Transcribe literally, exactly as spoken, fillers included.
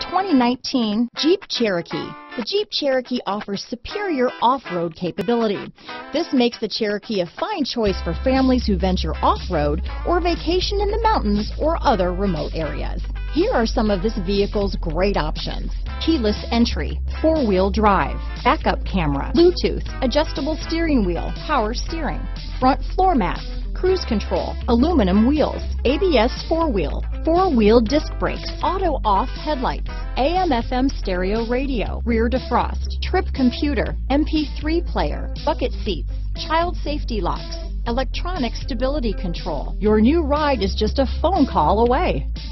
twenty nineteen Jeep Cherokee. The Jeep Cherokee offers superior off-road capability. This makes the Cherokee a fine choice for families who venture off-road or vacation in the mountains or other remote areas. Here are some of this vehicle's great options: keyless entry, four-wheel drive, backup camera, Bluetooth, adjustable steering wheel, power steering, front floor mats, cruise control, aluminum wheels, A B S four-wheel, four-wheel disc brakes, auto-off headlights, A M F M stereo radio, rear defrost, trip computer, M P three player, bucket seats, child safety locks, electronic stability control. Your new ride is just a phone call away.